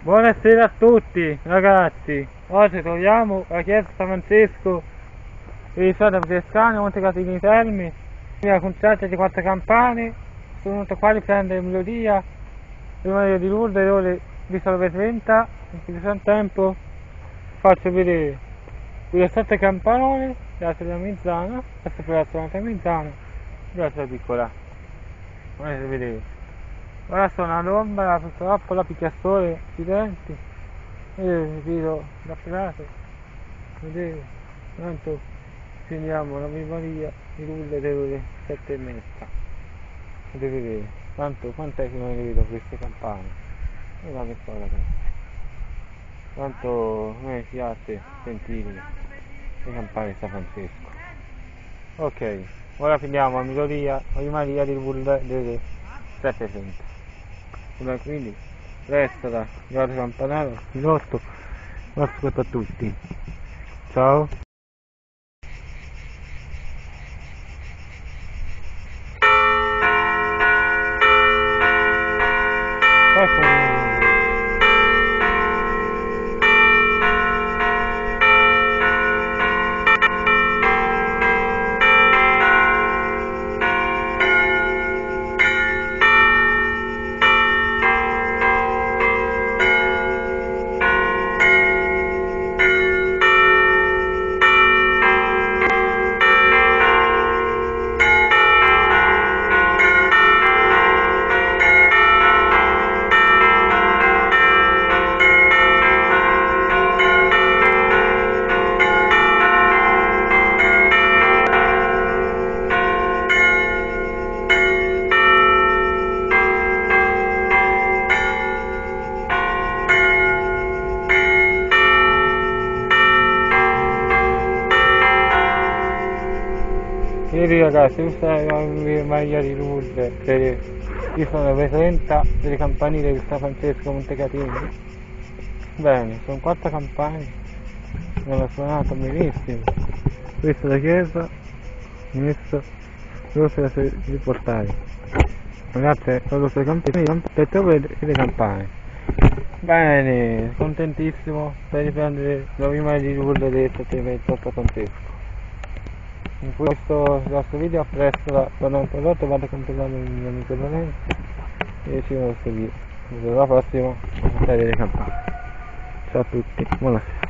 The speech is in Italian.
Buonasera a tutti ragazzi, oggi troviamo la chiesa San Francesco di Santa Francescana, Montecatini Termi, una concerto di 4 campane, sono venuto qua a riprendere melodia, prima di Lourdes, le ore 19:30, in questo tempo faccio vedere le 7 campanone, l'altra della mezzana, questa per l'altra mezzana, l'altra piccola, potete vedere. Ora sono all'ombra, purtroppo la picchiastore, accidenti, io vi vedo da prato, vedete, tanto finiamo la memoria di Lourdes delle ore 7:30, potete vedere, tanto quant'è che non le vedo queste campane, guardate qua ragazzi, tanto a me piace sentire le campane di San Francesco. Ok, ora finiamo la melodia di Lourdes delle 7:30. Quindi presto da guardate campanaro, pilotto, un ascolto a tutti. Ciao. Vedi ragazzi, questa è la maglia di Lourdes, io sono le 30 delle campanile di San Francesco Montecatini. Bene, sono 4 campane, me l'ho suonato benissimo. Questa è la chiesa, questa è la riportare. Ragazzi, sono le campane, e le campane. Bene, contentissimo per riprendere la prima di Lourdes del 7:30 San Francesco. In questo nostro video appresso quando ho un prodotto vado a controllare il mio amico Lorenzo e ci vediamo questo video. Alla prossima, a vedere le campane. Ciao a tutti, buonasera.